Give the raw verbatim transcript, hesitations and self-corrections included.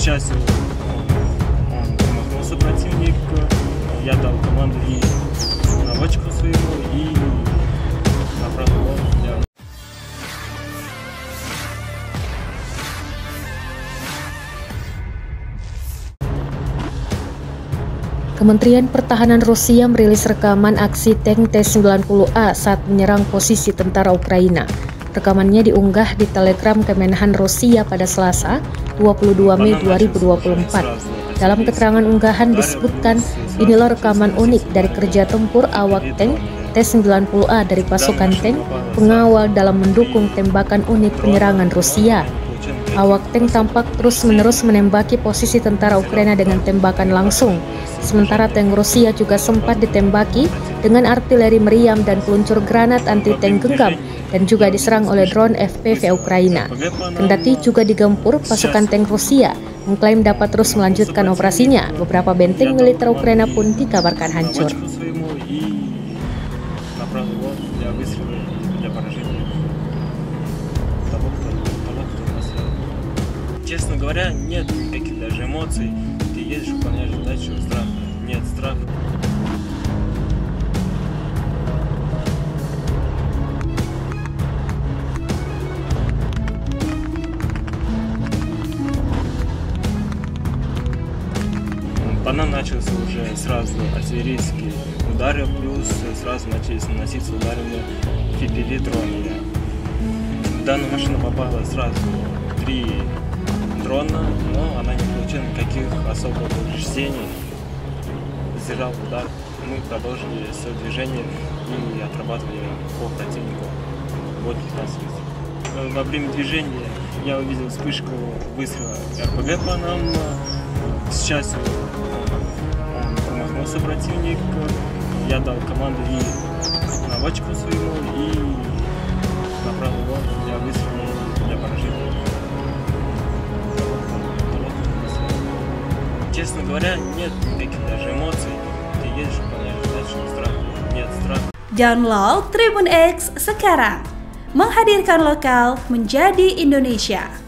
счастью, он промахнулся противник, я дал команду и наводчику своему, и направил его для... Kementerian Pertahanan Rusia merilis rekaman aksi tank T sembilan puluh A saat menyerang posisi tentara Ukraina. Rekamannya diunggah di Telegram Kemenhan Rusia pada Selasa, dua puluh dua Mei dua ribu dua puluh empat. Dalam keterangan unggahan disebutkan, inilah rekaman unik dari kerja tempur awak tank T sembilan puluh A dari pasukan tank pengawal dalam mendukung tembakan unit penyerangan Rusia. Awak tank tampak terus-menerus menembaki posisi tentara Ukraina dengan tembakan langsung. Sementara tank Rusia juga sempat ditembaki dengan artileri meriam dan peluncur granat anti-tank genggam dan juga diserang oleh drone F P V Ukraina. Kendati juga digempur, pasukan tank Rusia mengklaim dapat terus melanjutkan operasinya. Beberapa benteng militer Ukraina pun dikabarkan hancur. Честно говоря, нет никаких даже эмоций. Ты едешь, выполняешь задачу, страха нет, страха. По нам начался уже сразу артиллерийские удары, плюс сразу начались наноситься ударами эф пи ви дронами. Данная машина попала сразу три дрона, но она не получила никаких особых повреждений. Сдержал удар, мы продолжили свое движение и отрабатывали по противнику вот пятнадцать выстрелов. Во время движения я увидел вспышку выстрела эр пэ гэ по нам. Сейчас он промахнулся противник, я дал команду и наводчику своему, и направил его для выстрела для поражения. Chestno говоря, нет никаких даже эмоций. Ты едешь, выполняешь задачу, страха нет, страха. Download Tribun X sekarang, menghadirkan lokal menjadi Indonesia.